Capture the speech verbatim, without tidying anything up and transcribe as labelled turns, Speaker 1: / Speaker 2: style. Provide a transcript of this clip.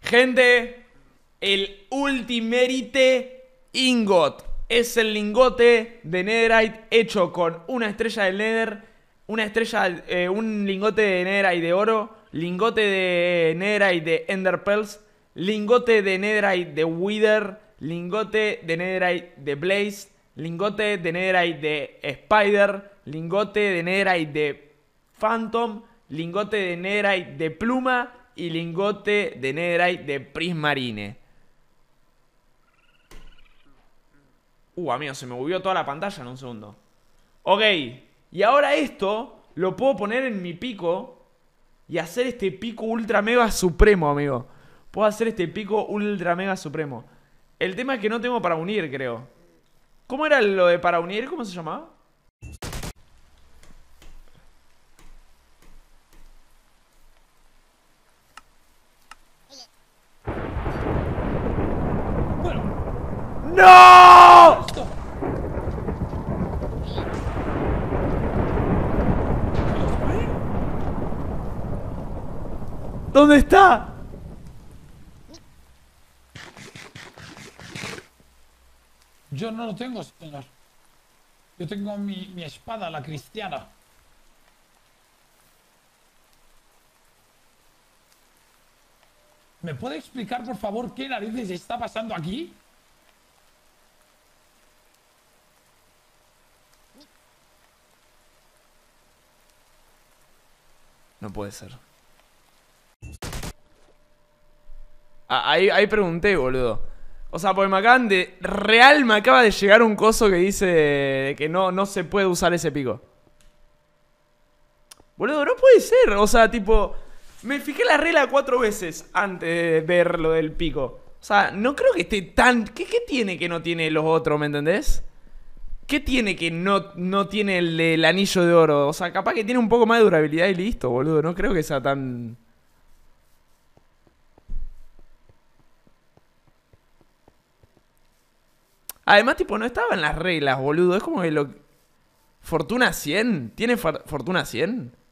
Speaker 1: Gente, el Ultimerite Ingot es el lingote de Netherite hecho con una estrella del Nether, una estrella, eh, un lingote de Netherite de oro, lingote de Netherite de Ender Pearls, lingote de Netherite de Wither, lingote de Netherite de Blaze, lingote de Netherite de Spider, lingote de Netherite de Phantom, lingote de Netherite de Pluma y lingote de Netherite de Prismarine. Uh, amigo, se me movió toda la pantalla en un segundo. Ok, y ahora esto lo puedo poner en mi pico y hacer este pico ultra mega supremo, amigo. Puedo hacer este pico ultra mega supremo. El tema es que no tengo para unir, creo. ¿Cómo era lo de para unir? ¿Cómo se llamaba? ¡No! ¿Dónde está?
Speaker 2: Yo no lo tengo, señor. Yo tengo mi, mi espada, la cristiana. ¿Me puede explicar, por favor, qué narices está pasando aquí?
Speaker 1: No puede ser. Ah, ahí, ahí pregunté, boludo. O sea, porque me acaban de... Real me acaba de llegar un coso que dice que no, no se puede usar ese pico. Boludo, no puede ser. O sea, tipo... Me fijé la regla cuatro veces antes de ver lo del pico. O sea, no creo que esté tan... ¿Qué, qué tiene que no tiene los otros, me entendés? ¿Qué tiene que no, no tiene el, el anillo de oro? O sea, capaz que tiene un poco más de durabilidad y listo, boludo. No creo que sea tan... Además, tipo, no estaba en las reglas, boludo. Es como que lo... Fortuna cien. ¿Tiene fortuna cien?